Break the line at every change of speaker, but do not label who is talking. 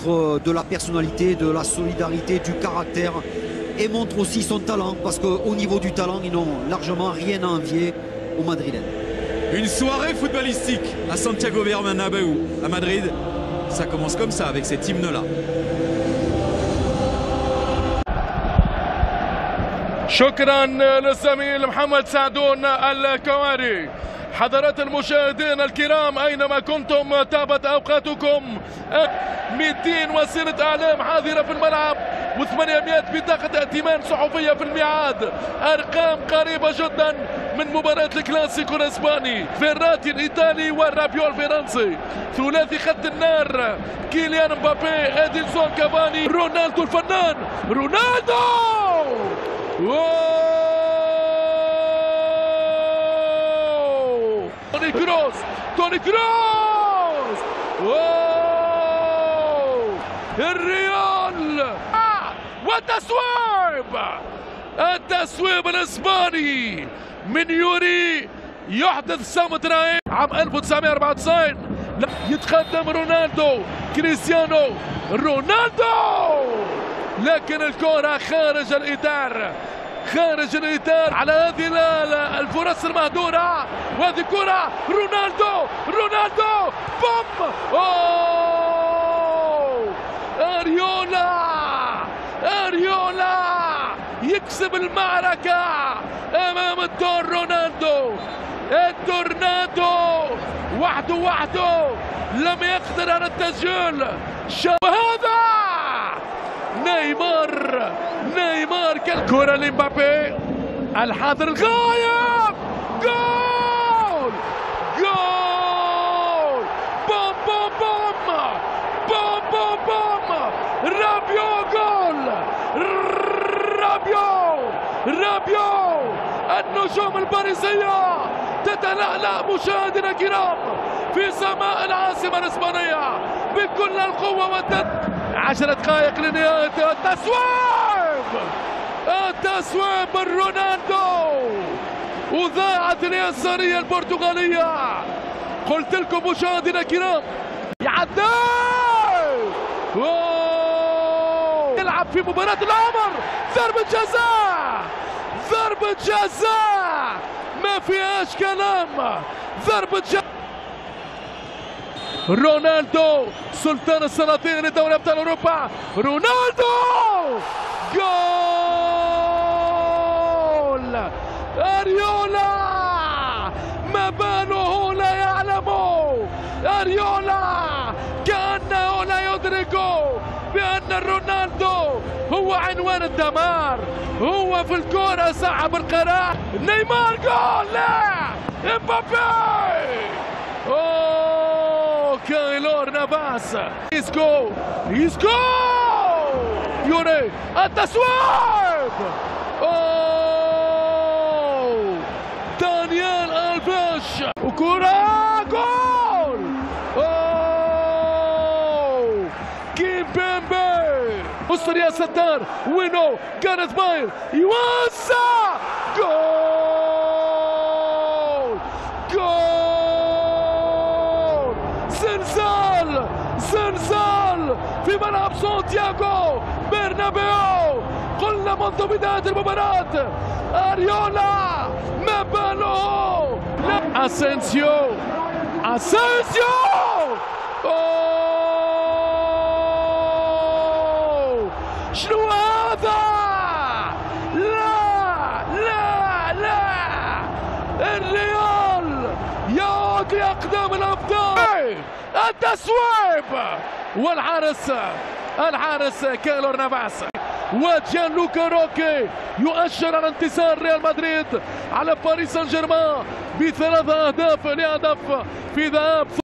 montre de la personnalité, de la solidarité, du caractère et montre aussi son talent parce qu'au niveau du talent, ils n'ont largement rien à envier aux Madrilènes.
Une soirée footballistique à Santiago Bernabéu, à Madrid. Ça commence comme ça avec cet hymne-là.
شكرا للزميل محمد سعدون الكواري. حضرات المشاهدين الكرام أينما كنتم طابت أوقاتكم. 200 وسيلة إعلام حاضرة في الملعب و800 بطاقة ائتمان صحفية في الميعاد. أرقام قريبة جدا من مباراة الكلاسيكو الإسباني. فيراتي الإيطالي والرابيول الفرنسي. ثلاثي خط النار كيليان مبابي، إدينسون كافاني، رونالدو الفنان رونالدو. توني كروس، توني كروس. الريال والتسويب، التسويب الاسباني من يوري يحدث صمت رهيب. عام 1994 يتقدم رونالدو، كريستيانو رونالدو، لكن الكرة خارج الإطار، خارج الإطار. على هذه الفرص المهدورة، وهذه كرة رونالدو، رونالدو بوم. أريولا، أريولا يكسب المعركة أمام الدور رونالدو. التورنادو وحده لم يقدر على التسجيل. وهذا نيمار، نيمار كرة لمبابي، الحاضر الغايب. جول، جول، بوم بوم بوم، بوم بوم بوم، رابيو جول، رابيو، رابيو. النجوم الباريسية تتلألأ مشاهدينا الكرام في سماء العاصمة الإسبانية بكل القوة والدد. 10 دقائق لنهاية التسويب، التسويب من رونالدو. وضاعت اليسارية البرتغالية. قلت لكم مشاهدينا الكرام يعدي، يلعب في مباراة العمر. ضربة جزاء، ضربة جزاء ما فيهاش كلام، ضربة جزاء. رونالدو سلطان السلاطين لدوري ابطال اوروبا، رونالدو جول. اريولا ما باله لا يعلم، اريولا كانه لا يدرك بان رونالدو هو عنوان الدمار، هو في الكرة صاحب القرار. نيمار جول، لا امبابي. كايلور نافاس، إسكو، إسكو، يوري التسويب. دانيال ألفيش، وكرة جول. كيمبيمبي، استر يا ستار، وينو جاريث بايل يوسع. جول، جول. زلزال، زلزال في ملعب سانتياغو برنابيو. قلنا منذ بداية المباراة أريولا ما باله. اسينسيو، اسينسيو. شنو هذا؟ لا لا لا، الريال يعود لأقدام الأبطال. التسويب، والحارس، الحارس كايلور نافاس. وجان لوكا روكي يؤشر على انتصار ريال مدريد على باريس سان جيرمان ب3 أهداف لهدف في ذهاب.